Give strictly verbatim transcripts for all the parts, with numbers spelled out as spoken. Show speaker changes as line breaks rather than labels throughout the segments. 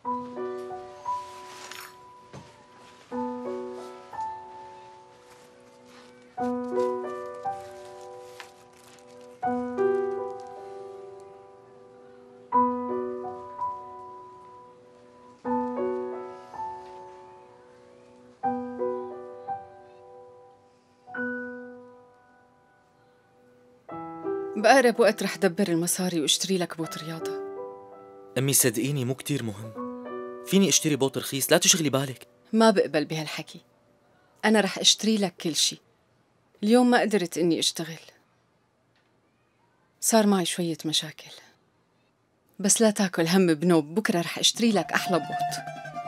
بأقرب وقت رح دبر المصاري واشتري لك بوت رياضة.
أمي صدقيني مو كتير مهم. فيني اشتري بوت رخيص، لا تشغلي بالك.
ما بقبل بهالحكي. أنا رح اشتري لك كل شي. اليوم ما قدرت إني اشتغل، صار معي شوية مشاكل، بس لا تاكل هم بنوب. بكرة رح اشتري لك أحلى بوت.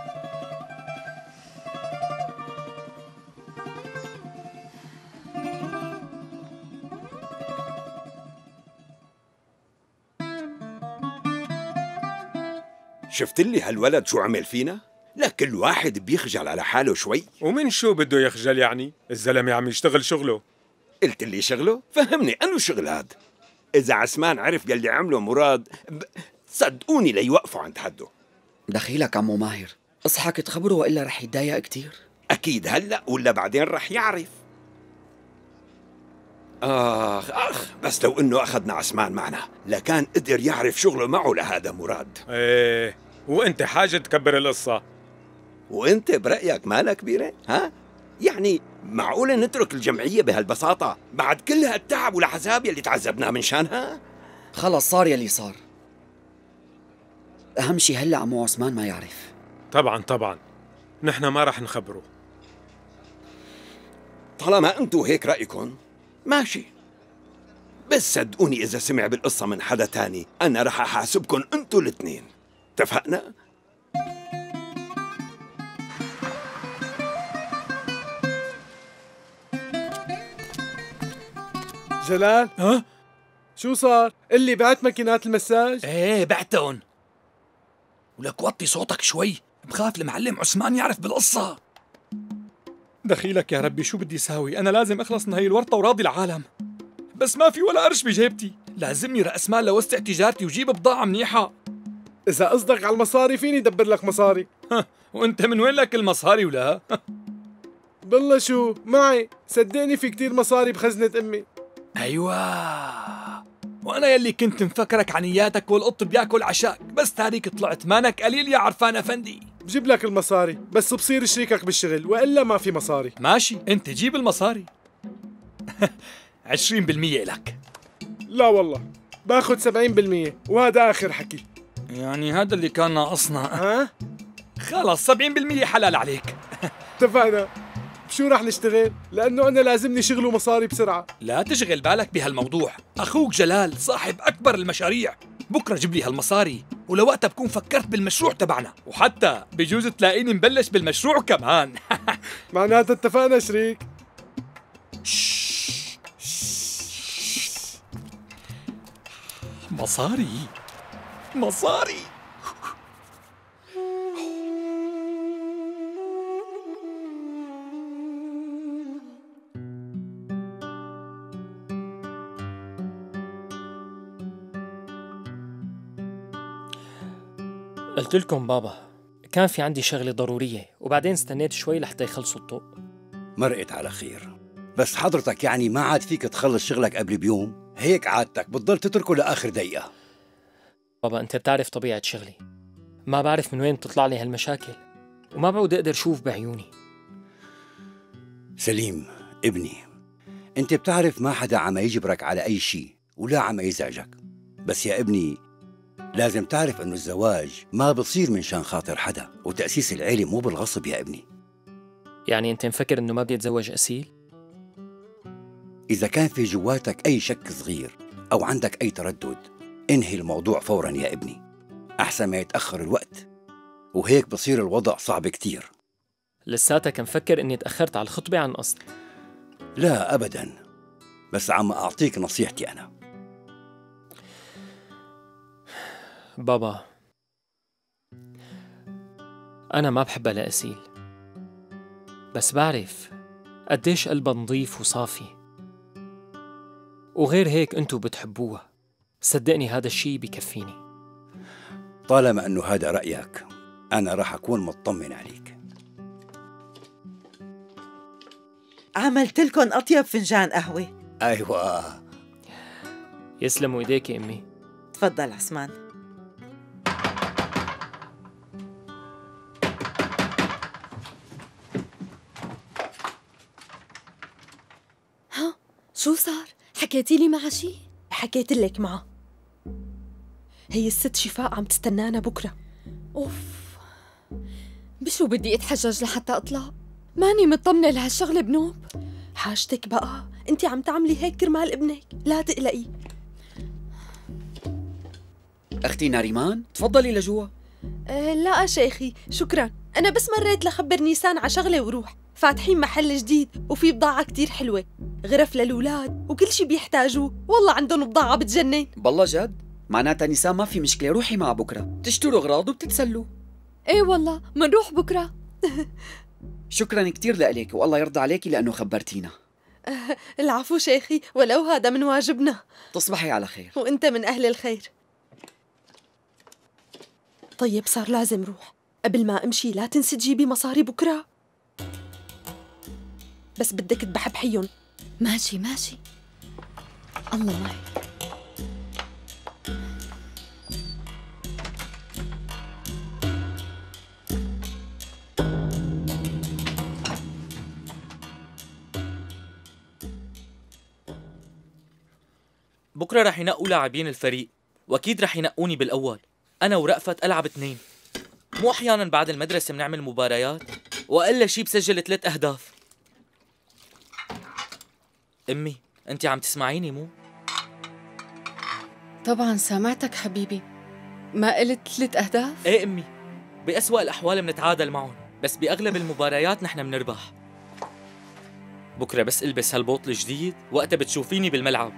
شفت لي هالولد شو عمل فينا؟ لا كل واحد بيخجل على حاله شوي.
ومن شو بده يخجل يعني؟ الزلمة عم يشتغل شغله.
قلت لي شغله؟ فهمني أنو شغل هاد؟ إذا عسمان عرف يلي عمله مراد ب... صدقوني ليوقفوا عند حده.
دخيلك عمو ماهر، اصحك تخبره وإلا رح يتضايق كتير.
أكيد هلأ ولا بعدين رح يعرف. آخ آخ بس لو إنه أخذنا عسمان معنا لكان قدر يعرف شغله معه لهذا مراد.
إيه وأنت حاجة تكبر القصة.
وأنت برأيك مالها كبيرة؟ ها؟ يعني معقولة نترك الجمعية بهالبساطة بعد كل هالتعب والعذاب يلي تعذبناه من شانها؟
خلص صار يلي صار. أهم شي هلأ عمو عثمان ما يعرف.
طبعا طبعا نحن ما رح نخبره.
طالما أنتوا هيك رأيكم ماشي، بس صدقوني إذا سمع بالقصة من حدا تاني أنا رح أحاسبكم أنتوا الاثنين. اتفقنا؟
جلال،
ها؟
شو صار؟ قل لي بعت ماكينات المساج؟
ايه بعتهم. ولك وطي صوتك شوي، بخاف المعلم عثمان يعرف بالقصة. دخيلك يا ربي، شو بدي ساوي؟ أنا لازم أخلص من هي الورطة وراضي العالم، بس ما في ولا قرش بجيبتي. لازمني رأس مال لوسع تجارتي وجيب بضاعة منيحة.
إذا قصدك على المصاري فيني دبر لك مصاري.
وأنت من وين لك المصاري ولا؟
بالله شو معي، صدقني في كتير مصاري بخزنة أمي.
أيوة، وأنا يلي كنت مفكرك عنياتك والقط بياكل عشاك، بس تاريك طلعت مانك قليل يا عرفان أفندي.
بجيب لك المصاري بس بصير شريكك بالشغل وإلا ما في مصاري.
ماشي، أنت جيب المصاري. عشرين بالمية لك.
لا والله باخد سبعين بالمية وهذا آخر حكي.
يعني هذا اللي كان ناقصنا.
ها؟
خلص سبعين بالمية حلال عليك.
اتفقنا. بشو رح نشتغل؟ لأنه أنا لازمني شغل ومصاري بسرعة.
لا تشغل بالك بهالموضوع، أخوك جلال صاحب أكبر المشاريع. بكرة جيب لي هالمصاري ولوقتها بكون فكرت بالمشروع تبعنا، وحتى بجوز تلاقيني مبلش بالمشروع كمان.
معناتها اتفقنا شريك.
مصاري مصاري.
قلت لكم بابا كان في عندي شغلة ضرورية وبعدين استنيت شوي لحتى يخلصوا الضوء.
مرقت على خير، بس حضرتك يعني ما عاد فيك تخلص شغلك قبل بيوم؟ هيك عادتك بتضل تتركه لآخر دقيقة.
بابا أنت بتعرف طبيعة شغلي، ما بعرف من وين بتطلع لي هالمشاكل وما بعود أقدر شوف بعيوني.
سليم ابني، أنت بتعرف ما حدا عم يجبرك على أي شيء ولا عم يزعجك، بس يا ابني لازم تعرف أنه الزواج ما بصير من شان خاطر حدا، وتأسيس العيلة مو بالغصب يا ابني.
يعني أنت مفكر أنه ما بدي أتزوج أسيل؟
إذا كان في جواتك أي شك صغير أو عندك أي تردد انهي الموضوع فوراً يا ابني، أحسن ما يتأخر الوقت وهيك بصير الوضع صعب كتير.
لساتك مفكر أني تأخرت على الخطبة عن قصد؟
لا أبداً، بس عم أعطيك نصيحتي أنا.
بابا أنا ما بحبها لأسيل، بس بعرف قديش قلبها نظيف وصافي، وغير هيك أنتوا بتحبوها. صدقني هذا الشي بكفيني.
طالما أنه هذا رأيك أنا راح أكون مطمن عليك.
عملت لكم أطيب فنجان قهوة.
أيوة.
يسلموا إيديك يا أمي.
تفضل عثمان.
ها شو صار؟ حكيتي لي معها شي؟
حكيت لك معها. هي الست شفاء عم تستنانا بكرة.
أوف، بشو بدي أتحجج لحتى أطلع؟ ماني مطمنة لهالشغلة بنوب.
حاجتك بقى، انت عم تعملي هيك كرمال ابنك، لا تقلقي.
أختي ناريمان تفضلي لجوا.
أه لا شيخي شكرا، أنا بس مريت لخبر نيسان على شغلة وروح. فاتحين محل جديد وفي بضاعة كتير حلوة، غرف للولاد وكل شي بيحتاجوه. والله عندهم بضاعة بتجنن.
بالله جد؟ معناتها نيسان ما في مشكلة، روحي معها بكرة تشتروا أغراض وبتتسلوا.
ايه والله منروح بكرة.
شكرا كتير لإلك والله يرضى عليكي لأنه خبرتينا.
أه العفو شيخي، ولو هذا من واجبنا.
تصبحي على خير.
وانت من أهل الخير. طيب صار لازم روح، قبل ما امشي لا تنسي تجيبي مصاري بكرة. بس بدك تبحبحيهم.
ماشي ماشي، الله معي.
بكره رح ينقوا لاعبين الفريق، واكيد رح ينقوني بالاول. انا ورأفت العب اثنين. مو احيانا بعد المدرسه بنعمل مباريات واقل شي بسجل ثلاث اهداف. امي انت عم تسمعيني مو؟
طبعا سامعتك حبيبي. ما قلت ثلاث اهداف؟
ايه امي، بأسوأ الاحوال بنتعادل معهم، بس باغلب المباريات نحن بنربح. بكره بس البس هالبوط الجديد وقتها بتشوفيني بالملعب.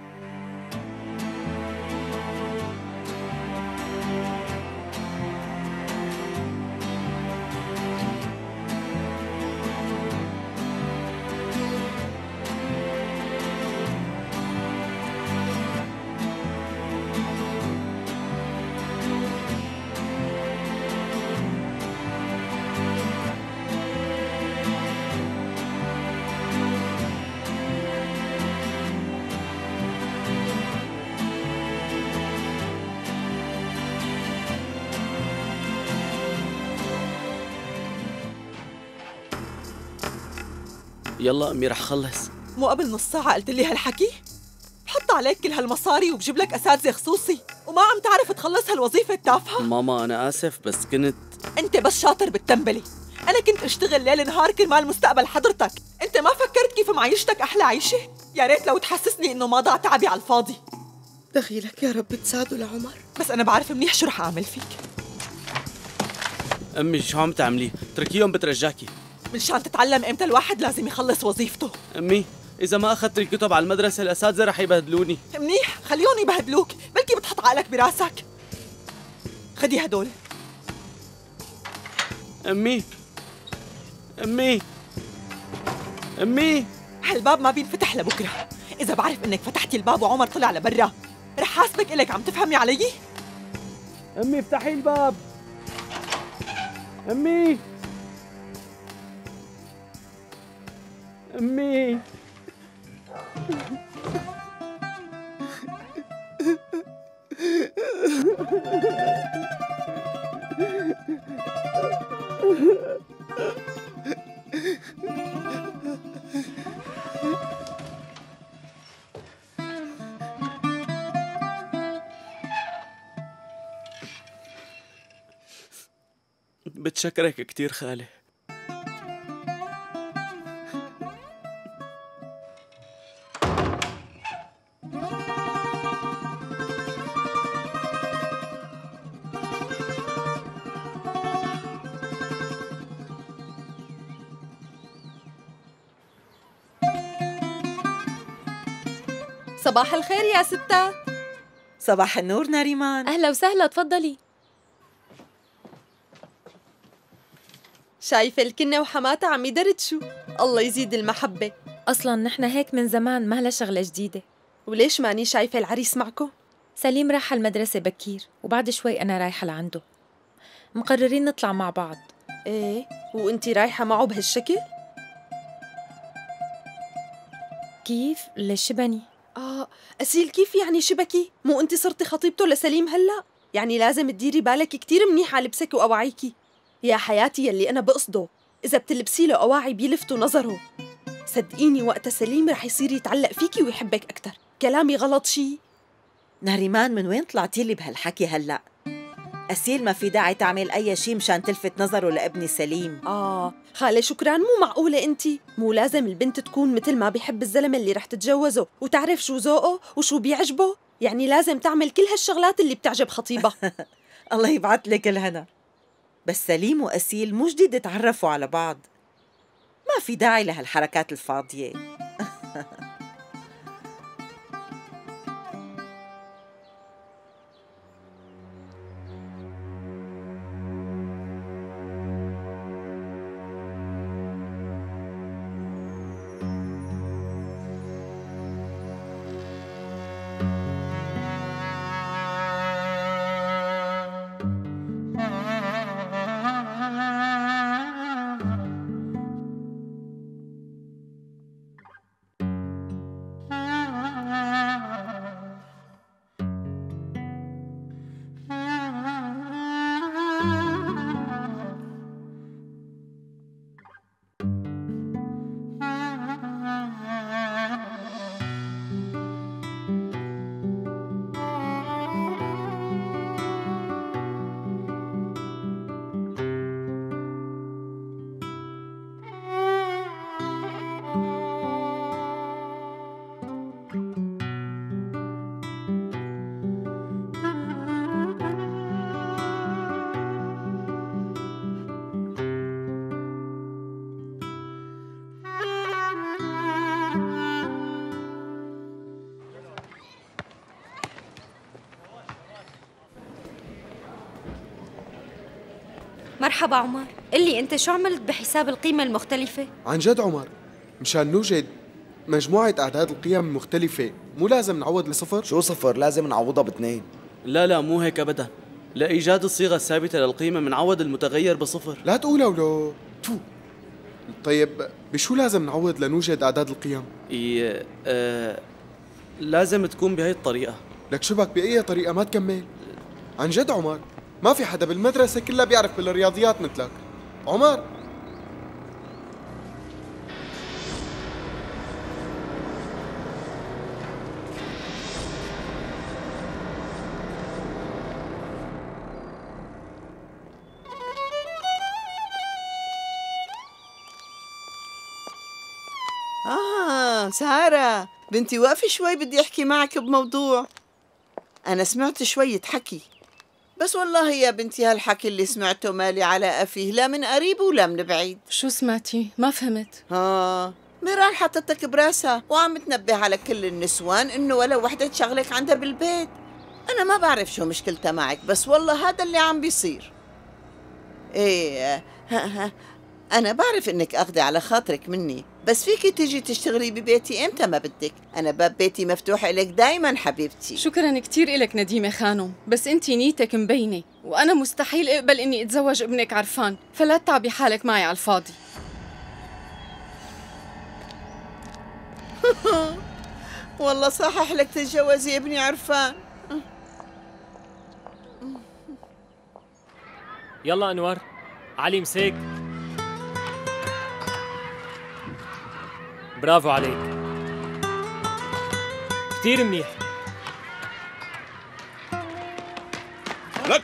يلا امي رح خلص.
مو قبل نص ساعة قلت لي هالحكي؟ حط عليك كل هالمصاري وبجيب لك أساتذة خصوصي وما عم تعرف تخلص هالوظيفة التافهة.
ماما أنا آسف بس كنت.
أنت بس شاطر بالتنبلي. أنا كنت أشتغل ليل نهار كرمال مستقبل حضرتك. أنت ما فكرت كيف معيشتك أحلى عيشة؟ يا ريت لو تحسسني إنه ما ضاع تعبي على الفاضي.
دخيلك يا رب تساعده لعمر.
بس أنا بعرف منيح شو رح أعمل فيك.
أمي شو عم تعملي؟ تركيهم بترجاكي.
منشان تتعلم إمتى الواحد لازم يخلص وظيفته.
أمي إذا ما أخذت الكتب على المدرسة الأساتذة رح يبهدلوني.
منيح خليهم يبهدلوك، بلكي بتحط عقلك براسك. خدي هدول.
أمي أمي أمي
هالباب ما بينفتح لبكرة. إذا بعرف إنك فتحتي الباب وعمر طلع لبرا رح حاسبك إلك. عم تفهمي علي؟
أمي افتحي الباب. أمي أمي بتشكرك كتير خالي.
صباح الخير يا ستات.
صباح النور ناريمان.
أهلا وسهلا، تفضلي.
شايفة الكنة وحماتها عم يدردشوا، الله يزيد المحبة.
أصلاً نحن هيك من زمان، ما لها شغلة جديدة.
وليش ماني شايفة العريس معكم؟
سليم راح المدرسة بكير وبعد شوي أنا رايحة لعنده.
مقررين نطلع مع بعض.
ايه وانتي رايحة معه بهالشكل؟
كيف؟ ليش شبني؟
اه أسيل كيف يعني شبكي؟ مو انتي صرتي خطيبته لسليم هلأ؟ يعني لازم تديري بالك كتير منيح على لبسك وأواعيكي. يا حياتي يلي أنا بقصده، إذا بتلبسي له أواعي بيلفتوا نظره. صدقيني وقتها سليم رح يصير يتعلق فيكي ويحبك أكتر. كلامي غلط شي؟
ناريمان من وين طلعتي لي بهالحكي هلأ؟ أسيل ما في داعي تعمل أي شي مشان تلفت نظره لابني سليم.
آه خالة شكران، مو معقولة أنتي. مو لازم البنت تكون مثل ما بيحب الزلمة اللي رح تتجوزه وتعرف شو ذوقه وشو بيعجبه؟ يعني لازم تعمل كل هالشغلات اللي بتعجب خطيبها.
الله يبعث لك الهنا. بس سليم وأسيل مو جديد تعرفوا على بعض، ما في داعي لهالحركات الفاضية.
مرحبا عمر، قلي أنت شو عملت بحساب القيمة المختلفة؟
عن جد عمر، مشان نوجد مجموعة أعداد القيم المختلفة مو لازم نعوض لصفر؟
شو صفر؟ لازم نعوضها باثنين. لا لا مو هيك أبدا، لإيجاد الصيغة الثابتة للقيمة منعوض المتغير بصفر.
لا تقولها ولو تو. طيب بشو لازم نعوض لنوجد أعداد القيم؟
إيه آه لازم تكون بهي الطريقة.
لك شبك بأي طريقة ما تكمل؟ عن جد عمر، ما في حدا بالمدرسة كلها بيعرف بالرياضيات مثلك. عمر
آه سارة بنتي وقفي شوي، بدي أحكي معك بموضوع. أنا سمعت شوية حكي، بس والله يا بنتي هالحكي اللي سمعته مالي علاقة فيه، لا من قريب ولا من بعيد.
شو سمعتي؟ ما فهمت.
آه ميرال حطتك براسها وعم تنبه على كل النسوان إنه ولا وحدة تشغلك عندها بالبيت. أنا ما بعرف شو مشكلتها معك، بس والله هذا اللي عم بيصير. إيه ها ها أنا بعرف إنك أخذي على خاطرك مني، بس فيكي تيجي تشتغلي ببيتي إمتى ما بدك. أنا باب بيتي مفتوح إلك دايما حبيبتي.
شكرا كتير إلك نديمة خانم، بس أنتي نيتك مبينة، وأنا مستحيل أقبل إني أتزوج ابنك عرفان، فلا تتعبي حالك معي على الفاضي.
والله صحح لك تتجوزي ابني عرفان.
يلا أنور، علي مسيك. برافو عليك، كتير منيح.
لك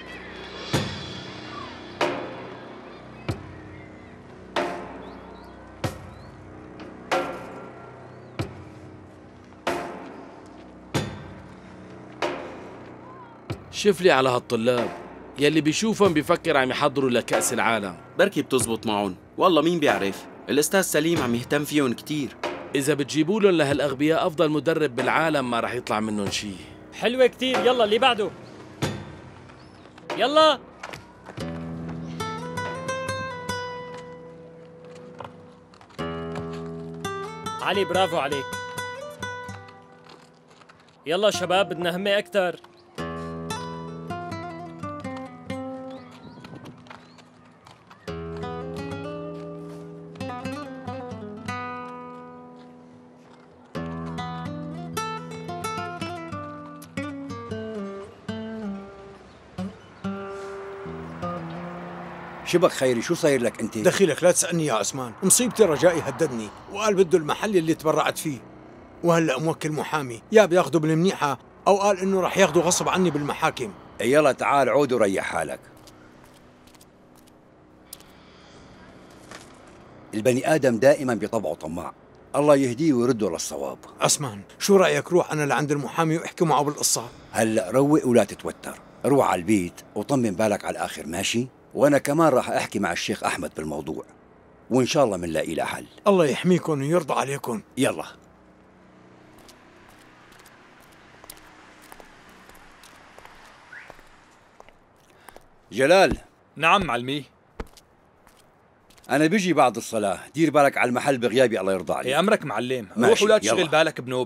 شوف لي على هالطلاب يلي بيشوفهم بيفكر عم يحضروا لكأس العالم.
بركي بتزبط معهم، والله مين بيعرف، الأستاذ سليم عم يهتم فيهم كتير.
إذا بتجيبوا لهم لهالأغبياء أفضل مدرب بالعالم ما رح يطلع منهم شي.
حلوة كتير، يلا اللي بعده. يلا علي، برافو عليك. يلا شباب بدنا همة أكتر.
شبك خيري، شو صاير لك انت؟
دخيلك لا تسألني يا عثمان، مصيبتي رجائي هددني وقال بده المحل اللي تبرعت فيه، وهلا موكل محامي يا بياخده بالمنيحة أو قال إنه رح ياخده غصب عني بالمحاكم.
يلا تعال عود وريح حالك. البني آدم دائما بطبعه طماع، الله يهديه ويرده للصواب.
عثمان شو رأيك روح أنا لعند المحامي وأحكي معه بالقصة؟
هلا روق ولا تتوتر، روح على البيت وطمن بالك على الآخر، ماشي؟ وأنا كمان راح أحكي مع الشيخ أحمد بالموضوع، وإن شاء الله منلاقي له حل.
الله يحميكم ويرضى عليكم.
يلا. جلال.
نعم معلمي.
أنا بيجي بعد الصلاة، دير بالك على المحل بغيابي الله يرضى عليك.
يا أمرك معلم، روح ولا تشغل بالك بنوب.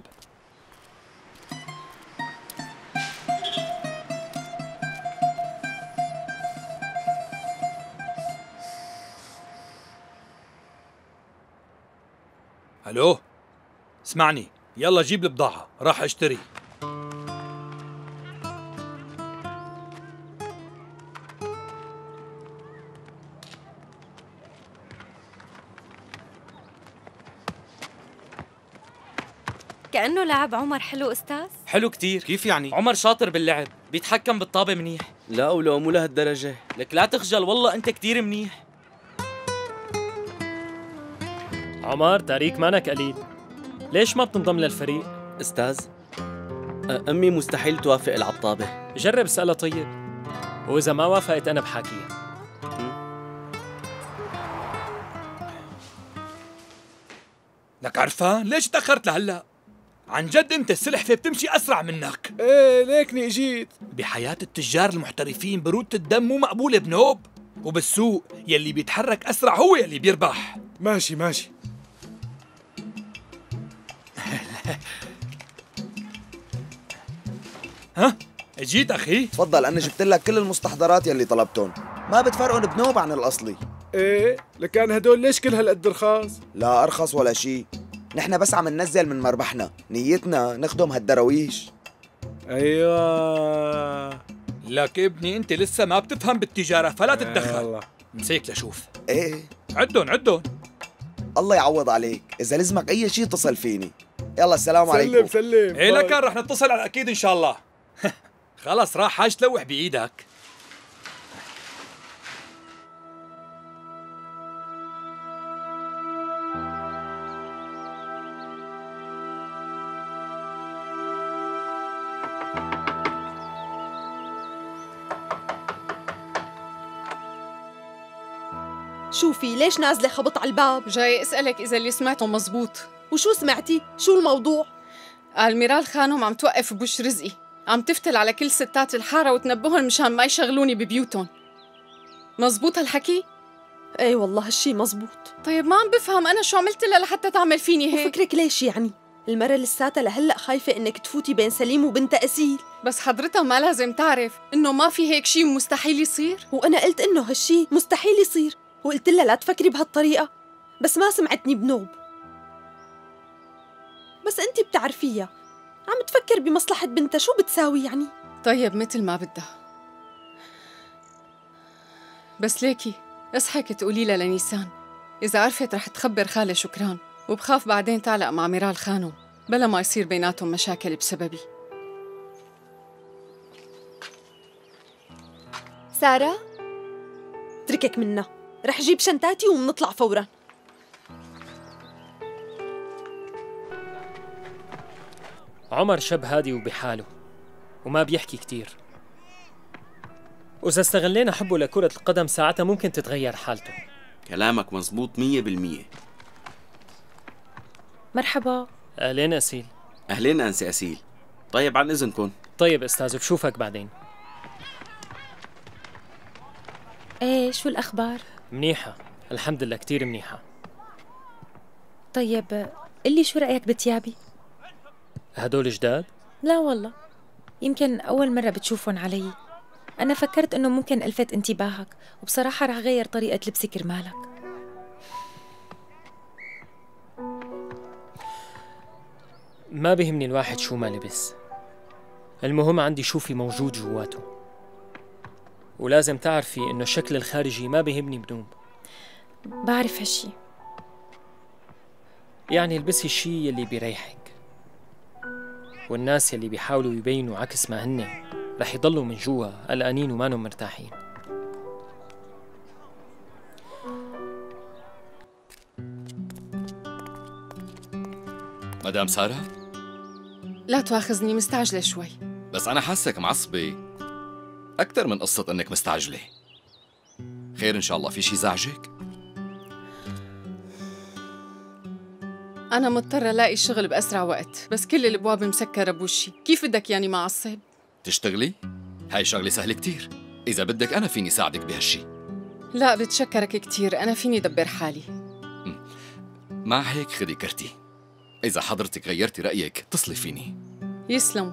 الو اسمعني، يلا جيب البضاعة راح اشتري.
كأنه لعب عمر حلو أستاذ؟
حلو كتير.
كيف يعني؟
عمر شاطر باللعب، بيتحكم بالطابة منيح.
لا ولو مو لهالدرجة.
لك لا تخجل، والله أنت كتير منيح.
عمر تاريك مانك قليل، ليش ما بتنضم للفريق؟
أستاذ أمي مستحيل توافق العب طابة.
جرب اسألها طيب، وإذا ما وافقت أنا بحاكيها.
لك عرفان ليش تأخرت لهلا؟ عن جد انت السلحفة بتمشي أسرع منك.
ايه ليكني اجيت.
بحياة التجار المحترفين برودة الدم مو مقبولة بنوب، وبالسوق يلي بيتحرك أسرع هو يلي بيربح.
ماشي ماشي.
ها؟ اجيت أخي؟
تفضل، أنا جبت لك كل المستحضرات يلي طلبتهم، ما بتفرقون بنوب عن الأصلي.
ايه لكان هدول ليش كل هالقد رخاص؟
لا أرخص ولا شي، نحن بس عم ننزل من مربحنا، نيتنا نخدم هالدراويش.
ايوه لك ابني انت لسه ما بتفهم بالتجارة فلا تتدخل. مسيك لشوف.
ايه
عدون عدون.
الله يعوض عليك، إذا لزمك أي شي اتصل فيني. يلا السلام عليكم.
سلم سلم.
ايه لكن رح نتصل على الأكيد إن شاء الله. خلص راح حاج تلوح بإيدك.
شوفي ليش نازلة خبط على الباب؟
جاي اسألك إذا اللي سمعته مزبوط.
وشو سمعتي؟ شو الموضوع؟
قال ميرال خانم عم توقف بوش رزقي، عم تفتل على كل ستات الحارة وتنبهن مشان ما يشغلوني ببيوتهم. مزبوط هالحكي؟
ايه والله هالشي مزبوط.
طيب ما عم بفهم أنا شو عملت لها لحتى تعمل فيني هيك؟
وفكرك ليش يعني؟ المرة لساتها لهلأ خايفة إنك تفوتي بين سليم وبنت أسيل.
بس حضرتها ما لازم تعرف إنه ما في هيك شي مستحيل يصير؟
وأنا قلت إنه هالشي مستحيل يصير، وقلت لها لا تفكري بهالطريقة، بس ما سمعتني بنوب. بس أنتي بتعرفيها عم تفكر بمصلحة بنتها، شو بتساوي يعني؟
طيب مثل ما بدها، بس ليكي اصحك تقولي لها لنيسان إذا عرفت رح تخبر خالة شكران، وبخاف بعدين تعلق مع ميرال خانم بلا ما يصير بيناتهم مشاكل بسببي.
سارة اتركك منا، رح جيب شنطاتي ومنطلع فورا.
عمر شاب هادي وبحاله وما بيحكي كتير، وإذا استغلينا حبه لكرة القدم ساعتها ممكن تتغير حالته.
كلامك مزبوط مية بالمية.
مرحبا.
أهلين أسيل.
أهلين أنسي أسيل. طيب عن إذنكم.
طيب أستاذ بشوفك بعدين.
ايه شو الأخبار؟
منيحة الحمد لله، كتير منيحة.
طيب قلي شو رأيك بتيابي؟
هدول جداد؟
لا والله، يمكن أول مرة بتشوفهم علي. أنا فكرت إنه ممكن ألفت انتباهك، وبصراحة رح غير طريقة لبسي كرمالك.
ما بيهمني الواحد شو ما لبس، المهم عندي شو في موجود جواته. ولازم تعرفي إنه الشكل الخارجي ما بيهمني بنوب.
بعرف هالشي.
يعني البسي الشي يلي بيريحك، والناس يلي بيحاولوا يبينوا عكس ما هن رح يضلوا من جوا قلقانين ومانهم مرتاحين.
مدام سارة؟
لا تواخذني، مستعجلة شوي.
بس أنا حاسك معصبة أكثر من قصة إنك مستعجلة. خير إن شاء الله، في شي زعجك؟
أنا مضطرة ألاقي شغل بأسرع وقت، بس كل الأبواب مسكرة بوشي، كيف بدك ياني ما أعصب؟
تشتغلي؟ هاي شغلة سهلة كتير، إذا بدك أنا فيني ساعدك بهالشي.
لا بتشكرك كتير، أنا فيني دبر حالي.
مع هيك خدي كرتي، إذا حضرتك غيرتي رأيك اتصلي فيني.
يسلم.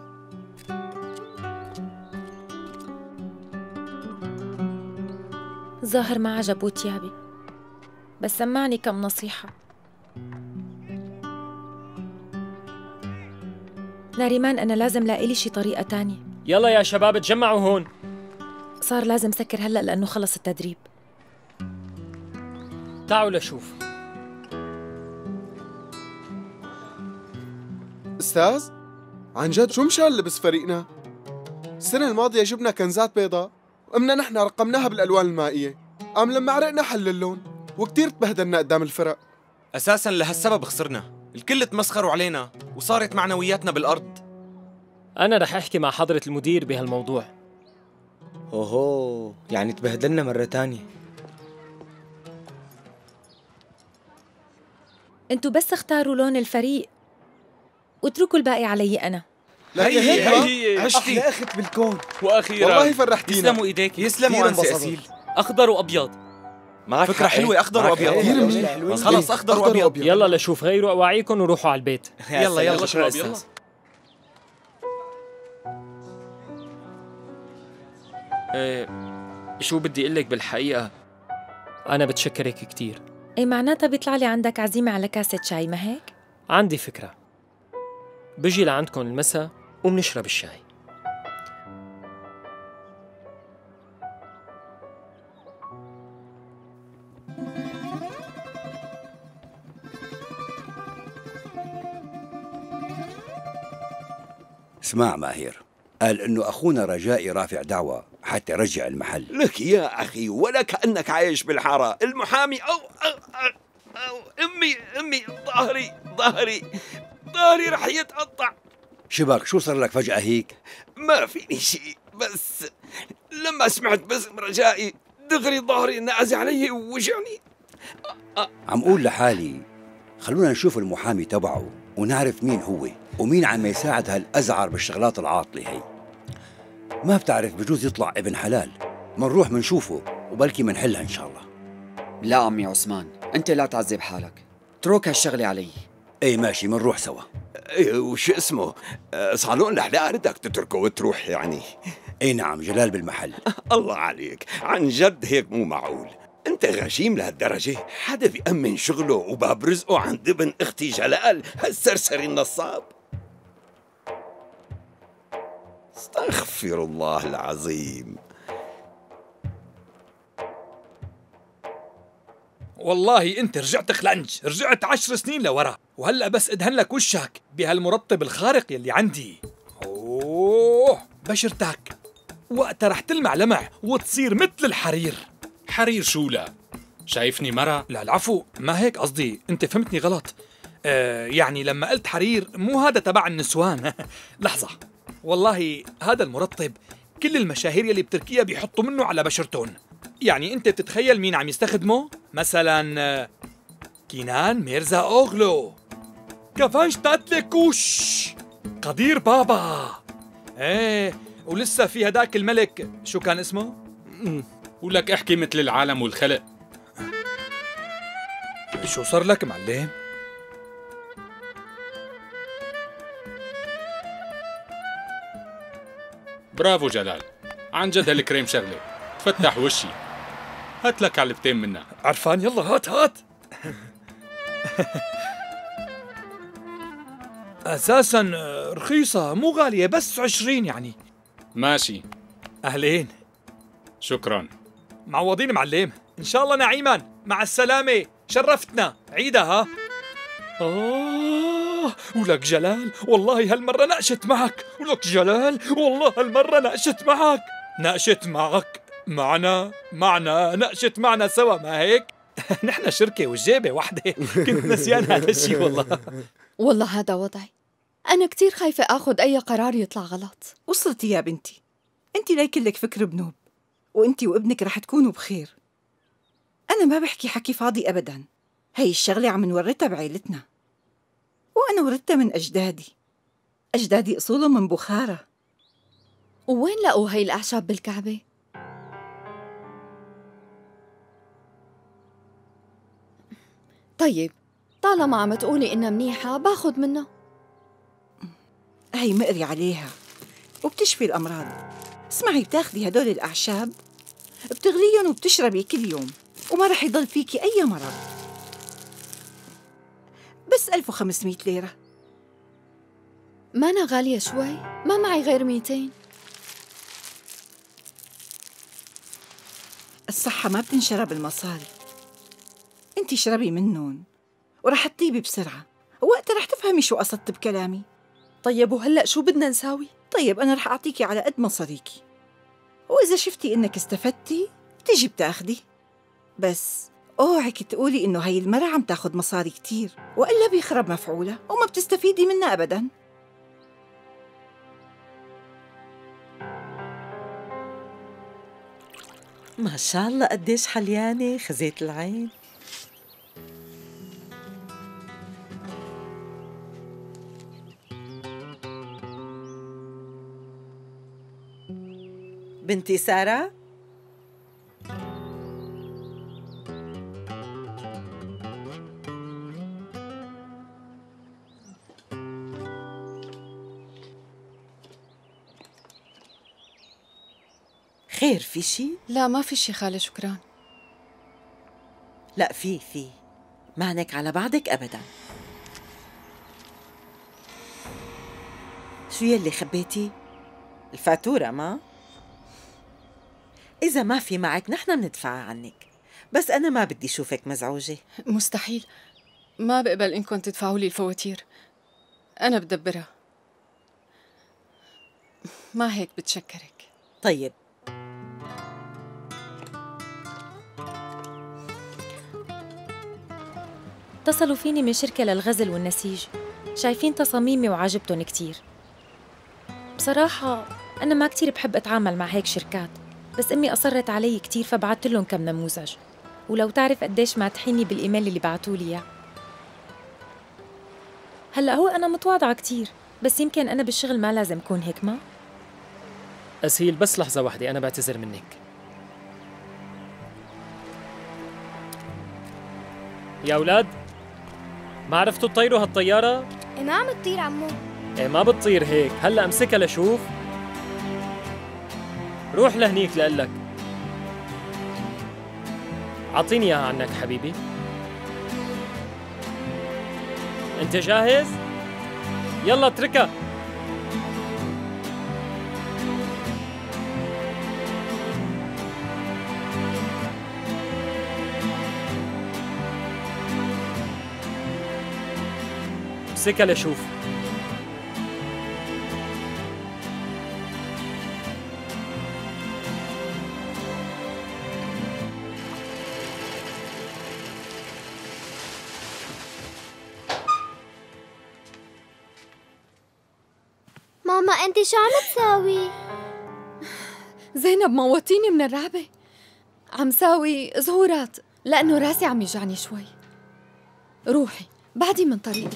ظاهر ما عجبوا تيابي، بس سمعني كم نصيحة. ناريمان أنا لازم لاقي لي شي طريقة تانية.
يلا يا شباب تجمعوا هون.
صار لازم سكر هلأ لأنه خلص التدريب.
تعالوا لشوف.
أستاذ؟ عن جد شو مشان لبس فريقنا؟ السنة الماضية جبنا كنزات بيضاء وقمنا نحن رقمناها بالألوان المائية، قام لما عرقنا حل اللون وكتير تبهدلنا قدام الفرق.
أساساً لهالسبب خسرنا، الكل تمسخروا علينا وصارت معنوياتنا بالأرض.
أنا رح أحكي مع حضرة المدير بهالموضوع.
أوهو، يعني تبهدلنا مرة تانية.
انتوا بس اختاروا لون الفريق واتركوا الباقي علي أنا.
هي هي هي
عشتي
أحلى
أخت بالكون،
وأخيرا
والله فرحتينا.
يسلموا إيديك.
يسلموا أنسي أسيل.
أخضر وأبيض.
فكرة حلوة، أخضر وأبيض.
كثير منيح.
خلص أخضر وأبيض.
يلا لشوف، غيروا أواعيكم وروحوا على البيت.
يلا يلا شباب يلا.
ايه شو بدي اقول لك بالحقيقة؟
أنا بتشكرك كتير.
أي معناتها بيطلع لي عندك عزيمة على كاسة شاي، ما هيك؟
عندي فكرة، بجي لعندكم المساء وبنشرب الشاي.
اسمع ماهر، قال انه اخونا رجائي رافع دعوة حتى يرجع المحل.
لك يا اخي ولا كأنك عايش بالحارة. المحامي او او, أو, أو امي امي ظهري ظهري ظهري رح يتقطع.
شبك شو صار لك فجأة هيك؟
ما فيني شيء، بس لما سمعت باسم رجائي دغري ظهري نازع علي ووجعني.
عم قول لحالي خلونا نشوف المحامي تبعه ونعرف مين هو ومين عم يساعد هالأزعر بالشغلات العاطلة هي. ما بتعرف بجوز يطلع ابن حلال، منروح منشوفه وبلكي منحلها إن شاء الله.
لا عمي عثمان، أنت لا تعذب حالك، اترك هالشغلة علي.
ايه ماشي، منروح سوا.
ايه وش اسمه؟ صالون الحلاقة بدك تتركه وتروح يعني؟
ايه نعم، جلال بالمحل.
الله عليك، عن جد هيك مو معقول. انت غشيم لهالدرجة؟ حدا بيأمن شغله وباب رزقه عند ابن اختي جلال هالسرسري النصاب؟ استغفر الله العظيم.
والله انت رجعت خلنج، رجعت عشر سنين لورا، وهلا بس ادهن لك وشك بهالمرطب الخارق يلي عندي. اوه بشرتك وقتها رح تلمع لمع وتصير مثل الحرير.
حرير شو؟ لا شايفني مرة؟
لا العفو، ما هيك قصدي، انت فهمتني غلط. آه يعني لما قلت حرير مو هذا تبع النسوان. لحظة، والله هذا المرطب كل المشاهير يلي بتركيا بيحطوا منه على بشرتهم. يعني انت بتتخيل مين عم يستخدمه؟ مثلا كينان ميرزا اوغلو، كافانش تاتليكوش، قدير بابا. ايه ولسه في هداك الملك شو كان اسمه؟
ولك احكي مثل العالم والخلق.
شو صار لك معلم؟
برافو جلال، عن جد هالكريم شغله تفتح وشي. هات لك علبتين منها.
عرفان، يلا هات هات. اساسا رخيصة مو غالية، بس عشرين يعني.
ماشي.
اهلين.
شكرا.
معوضين معلم، ان شاء الله نعيما. مع السلامه، شرفتنا. عيدها ها. آه ولك جلال، والله هالمرة ناقشت معك. ولك جلال، والله هالمرة ناقشت معك. ناقشت معك معنا معنا ناقشت معنا سوا، ما هيك؟ نحن شركة والجيبة وحدة. كنت نسيان هذا الشيء والله.
والله هذا وضعي، أنا كتير خايفة آخذ أي قرار يطلع غلط.
وصلتي يا بنتي، أنت لا يكلك فكر بنوب، وأنت وابنك رح تكونوا بخير. أنا ما بحكي حكي فاضي أبداً، هي الشغلة عم نورثها بعيلتنا، وأنا ورثتها من أجدادي. أجدادي أصولهم من بخارى.
ووين لقوا هي الأعشاب بالكعبة؟ طيب طالما عم تقولي إنها منيحة باخد منها.
هي مقري عليها وبتشفي الأمراض. اسمعي، بتاخدي هدول الأعشاب بتغليهم وبتشربي كل يوم، وما رح يضل فيكي أي مرض. بس ألف وخمسمية ليرة.
ما أنا غالية شوي، ما معي غير ميتين.
الصحة ما بتنشرى بالمصاري، انتي اشربي منهم ورح تطيبي بسرعة، ووقتها رح تفهمي شو قصدت بكلامي.
طيب وهلأ شو بدنا نساوي؟
طيب أنا رح أعطيكي على قد مصاريكي، وإذا شفتي إنك استفدتي بتيجي بتاخدي. بس اوعك تقولي إنه هاي المرة عم تاخد مصاري كتير، وإلا بيخرب مفعولها وما بتستفيدي منها أبداً.
ما شاء الله قديش حليانة خزيت العين. بنتي سارة، خير في شي؟
لا ما في شي خالة، شكرا.
لا في في معنك على بعضك أبدا. شو يلي خبيتي؟ الفاتورة ما؟ إذا ما في معك نحن بندفعها عنك، بس أنا ما بدي شوفك مزعوجة.
مستحيل، ما بقبل إنكم تدفعوا لي الفواتير، أنا بدبرها. ما هيك بتشكرك.
طيب
اتصلوا فيني من شركة للغزل والنسيج، شايفين تصاميمي وعاجبتهم كتير. بصراحة أنا ما كتير بحب أتعامل مع هيك شركات، بس أمي أصرت علي كتير فبعت لهم كم نموذج، ولو تعرف قديش ماتحيني بالإيميل اللي بعتوا لي إياه. هلأ هو أنا متواضعة كتير، بس يمكن أنا بالشغل ما لازم أكون هيك. ما
أسيل بس لحظة واحدة، أنا بعتذر منك. يا أولاد، ما عرفتوا تطيروا هالطيارة؟
إيه ما عم تطير عمو.
إيه ما بتطير هيك، هلأ امسكها لشوف. روح لهنيك لقلك. أعطيني إياها عنك حبيبي. أنت جاهز؟ يلا اتركها. امسكها لشوف.
ماما انت شو عم تساوي؟
زينب موتيني من الرعبة، عم ساوي زهورات لأنه راسي عم يجعني شوي. روحي بعدي من طريقي.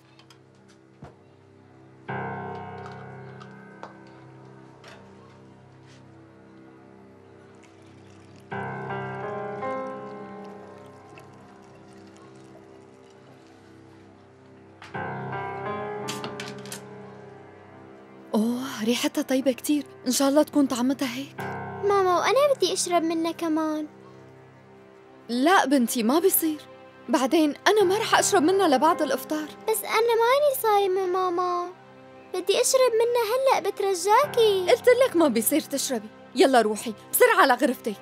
أوه ريحتها طيبة كتير، إن شاء الله تكون طعمتها هيك.
ماما وأنا بدي أشرب منها كمان.
لا بنتي ما بيصير، بعدين أنا ما رح أشرب منها لبعد الإفطار.
بس أنا ماني صايمة ماما، بدي أشرب منها هلأ، بترجاكي.
قلت لك ما بيصير تشربي،
يلا روحي بسرعة على غرفتك.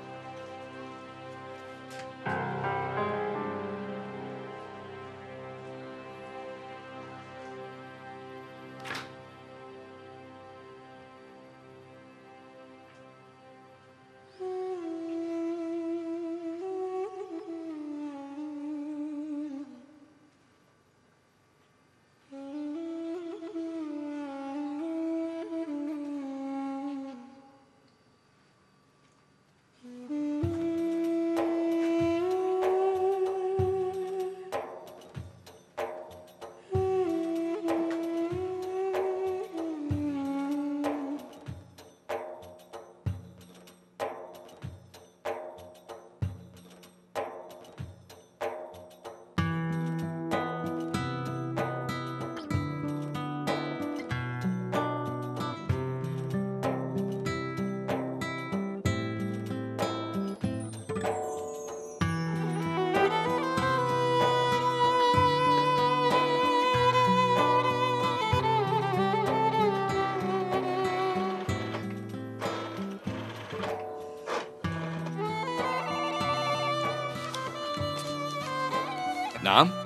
نعم.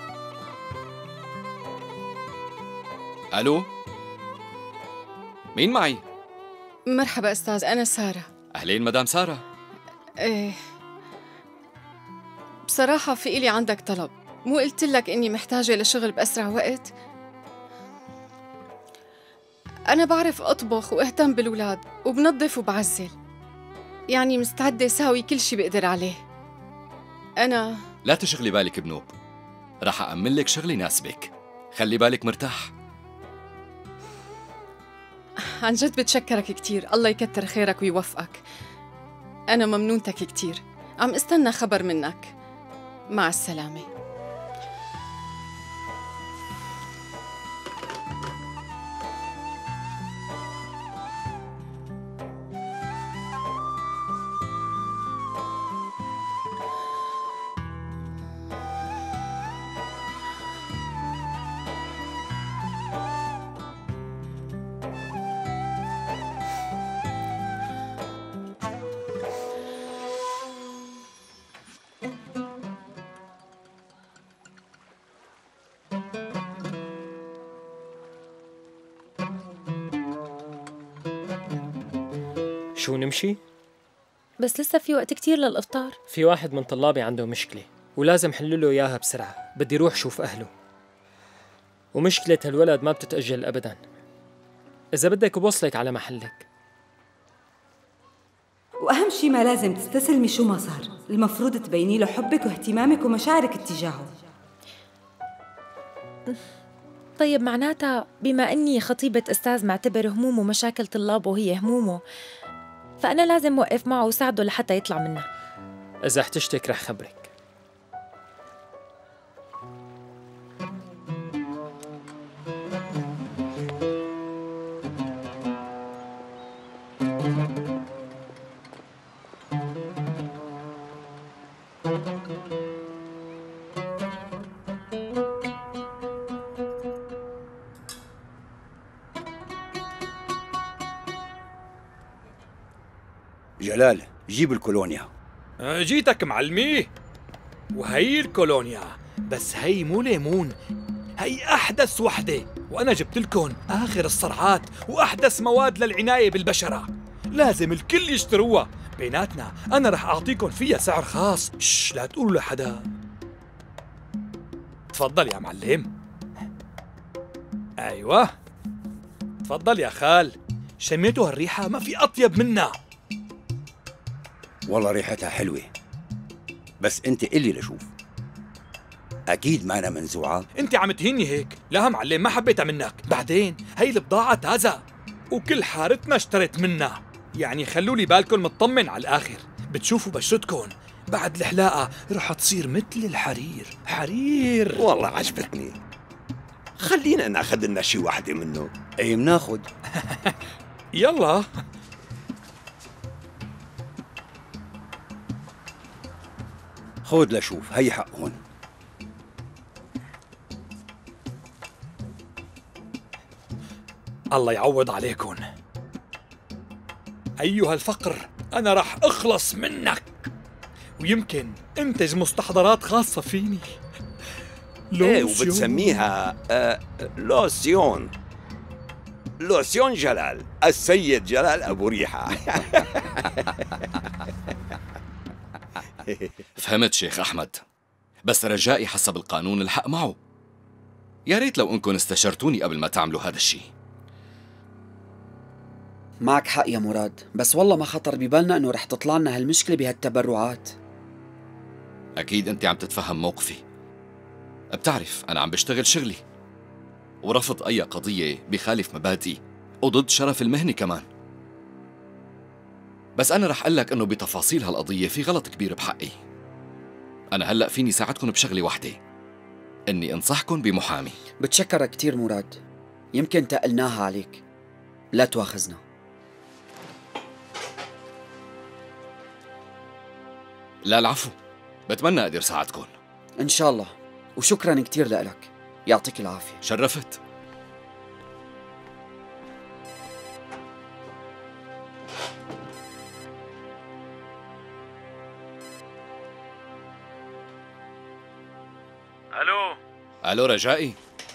الو، مين معي؟
مرحبا استاذ، انا ساره.
اهلين مدام ساره.
ايه بصراحه في إلي عندك طلب. مو قلت لك اني محتاجه لشغل باسرع وقت؟ انا بعرف اطبخ واهتم بالولاد وبنظف وبعزل، يعني مستعده اساوي كل شي بقدر عليه. انا
لا تشغلي بالك بنوب، رح أأمن لك شغل يناسبك، خلي بالك مرتاح.
عن جد بتشكرك كتير، الله يكتر خيرك ويوفقك. أنا ممنونتك كتير، عم استنى خبر منك. مع السلامة.
شو نمشي؟
بس لسه في وقت كتير للإفطار.
في واحد من طلابي عنده مشكلة ولازم حل له إياها بسرعة، بدي روح شوف أهله. ومشكلة هالولد ما بتتأجل أبداً. إذا بدك بوصلك على محلك.
وأهم شي ما لازم تستسلمي شو ما صار، المفروض تبيني له حبك واهتمامك ومشاعرك اتجاهه.
طيب معناتها بما أني خطيبة أستاذ معتبر همومه ومشاكل طلابه هي همومه، فأنا لازم وقف معه وساعده لحتى يطلع منها.
إذا احتجتك رح خبرك.
جلال جيب الكولونيا.
جيتك معلمي. وهي الكولونيا، بس هي مو ليمون، هي أحدث وحدة، وأنا جبت لكم آخر الصرعات وأحدث مواد للعناية بالبشرة، لازم الكل يشتروها. بيناتنا أنا رح أعطيكم فيها سعر خاص، شش لا تقولوا لحدا. تفضل يا معلم. أيوة تفضل يا خال، شميتوا هالريحة؟ ما في أطيب منها.
والله ريحتها حلوة، بس انت قلي لشوف، اكيد ما انا منزوعة.
انت عم تهيني هيك؟ لا معلم ما حبيتها منك، بعدين هي البضاعة تازة وكل حارتنا اشترت منها، يعني خلوا لي بالكم مطمن على الاخر. بتشوفوا بشرتكم بعد الحلاقة رح تصير مثل الحرير، حرير.
والله عجبتني، خلينا ناخذ لنا شي واحدة منه.
اي بناخذ.
يلا.
خذ لشوف، هي حقهم.
الله يعوض عليكم. أيها الفقر، أنا رح أخلص منك، ويمكن أنتج مستحضرات خاصة فيني.
ايه وبتسميها آه لوسيون. لوسيون جلال، السيد جلال أبو ريحة.
فهمت شيخ أحمد، بس رجائي حسب القانون الحق معه. يا ريت لو انكم استشرتوني قبل ما تعملوا هذا الشيء.
معك حق يا مراد، بس والله ما خطر ببالنا انه رح تطلع لنا هالمشكله بهالتبرعات.
اكيد انت عم تتفهم موقفي. بتعرف انا عم بشتغل شغلي، ورفض اي قضيه بخالف مبادئي وضد شرف المهنه كمان. بس انا رح اقول لك انه بتفاصيل هالقضيه في غلط كبير بحقي. انا هلا فيني ساعدكم بشغله وحده، اني انصحكم بمحامي.
بتشكرك كتير مراد، يمكن تقلناها عليك، لا تواخذنا.
لا العفو، بتمنى اقدر ساعدكم.
ان شاء الله، وشكرا كتير لك، يعطيك العافيه.
شرفت.
الو
الو رجائي،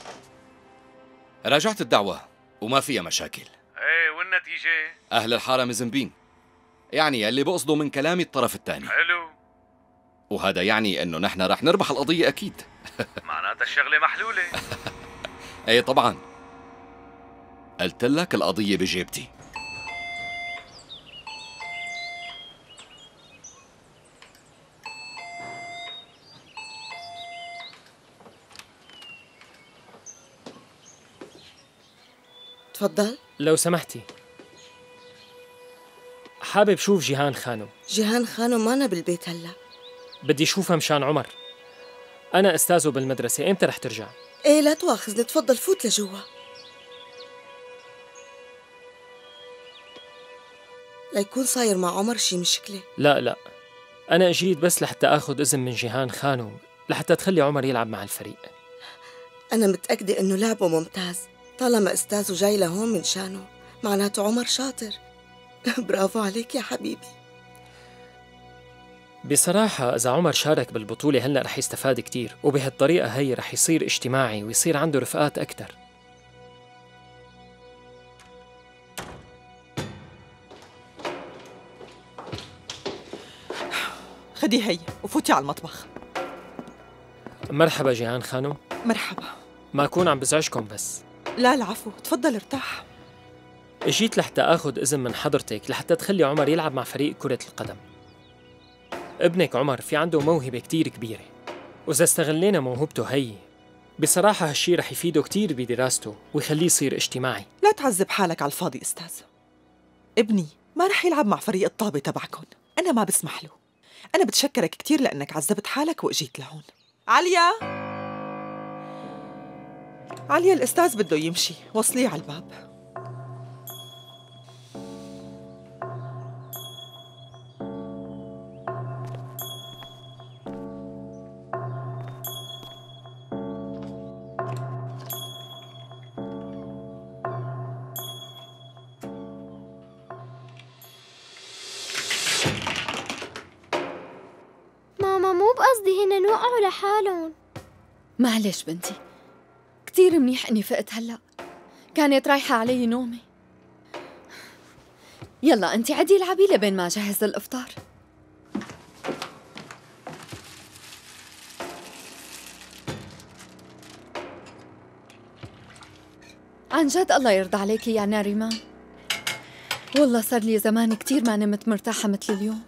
راجعت الدعوة وما فيها مشاكل.
ايه والنتيجة؟
أهل الحارة مذنبين، يعني اللي بقصدوا من كلامي الطرف الثاني.
حلو.
وهذا يعني إنه نحن رح نربح القضية أكيد.
معناتها الشغلة محلولة.
ايه طبعا، قلت لك القضية بجيبتي.
تفضل.
لو سمحتي، حابب شوف جيهان خانم.
جيهان خانم مانا بالبيت هلا.
بدي شوفها مشان عمر، أنا أستاذه بالمدرسة. إمتى رح ترجع؟
ايه لا تواخذني، تفضل فوت لجوا. ليكون صاير مع عمر شي مشكلة.
لا لا، أنا أجيت بس لحتى آخذ إذن من جيهان خانم لحتى تخلي عمر يلعب مع الفريق.
أنا متأكدة إنه لعبه ممتاز، طالما أستاذه جاي لهون من شانه، معناته عمر شاطر. برافو عليك يا حبيبي.
بصراحة إذا عمر شارك بالبطولة هلأ رح يستفاد كتير، وبهالطريقة هي رح يصير اجتماعي ويصير عنده رفقات أكتر.
خدي هي وفوتي على المطبخ.
مرحبا جيهان خانم.
مرحبا.
ما أكون عم بزعجكم بس.
لا العفو، تفضل ارتاح.
اجيت لحتى آخذ إذن من حضرتك لحتى تخلي عمر يلعب مع فريق كرة القدم. ابنك عمر في عنده موهبة كتير كبيرة، وإذا استغلينا موهبته هي بصراحة هالشي رح يفيده كتير بدراسته ويخليه يصير اجتماعي.
لا تعذب حالك على الفاضي أستاذ. ابني ما رح يلعب مع فريق الطابة تبعكم، أنا ما بسمح له. أنا بتشكرك كتير لأنك عذبت حالك وإجيت لهون. عليا عليا، الأستاذ بده يمشي، وصليه على الباب.
ماما مو بقصدي هن وقعوا لحالهم.
معلش بنتي، كتير منيح اني فقت هلا، كانت رايحة علي نومي. يلا انتي عدي العبي لبين ما جهز الافطار. عن جد الله يرضى عليكي يا ناريمان، والله صار لي زمان كتير ما نمت مرتاحة مثل اليوم.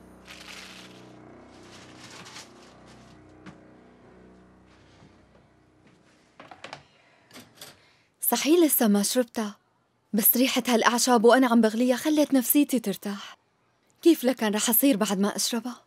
صحيح لسه ما شربتها، بس ريحة هالأعشاب وأنا عم بغليها خلت نفسيتي ترتاح. كيف لكان رح أصير بعد ما أشربها؟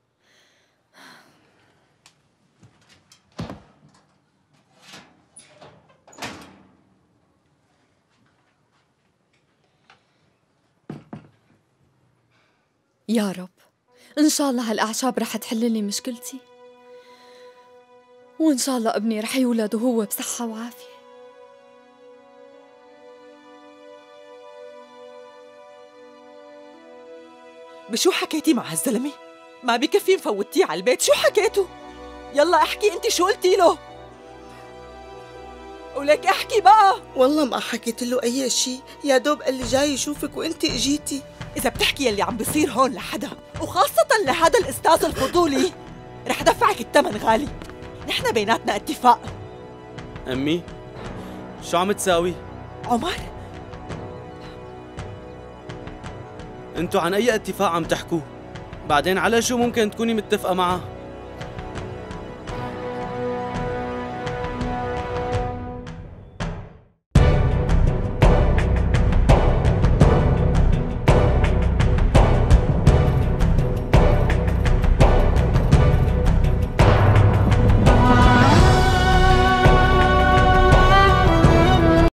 يا رب إن شاء الله هالأعشاب رح تحل لي مشكلتي، وإن شاء الله ابني رح يولد وهو بصحة وعافية.
بشو حكيتي مع هالزلمة؟ ما بكفي مفوتيه على البيت، شو حكيتوا؟ يلا احكي انت شو قلتي له؟ ولك احكي بقى.
والله ما حكيت له اي شيء، يا دوب قال لي جاي يشوفك وانت اجيتي.
اذا بتحكي يلي عم بيصير هون لحدا وخاصة لهذا الاستاذ الفضولي رح دفعك الثمن غالي. نحن بيناتنا اتفاق.
امي شو عم تساوي؟
عمر
انتو عن اي اتفاق عم تحكوا؟ بعدين على شو ممكن تكوني متفقة معه؟